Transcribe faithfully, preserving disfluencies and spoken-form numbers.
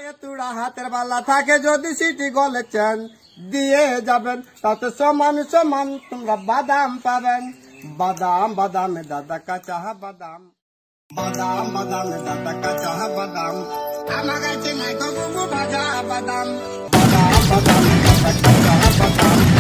পায়ে তুড়া হাতের বালা থাকে যদি সিটি গলেছেন দিয়ে যাবেন তাতে সমান সমান তোমরা বাদাম পাবেন। বাদাম বাদামে দাদা কাঁচা বাদাম, বাদাম বাদামে দাদা কাঁচা বাদাম, আমার কাছে নাই তো বুবু ভাজা বাদাম। বাদাম বাদামে দাদা কাঁচা বাদাম।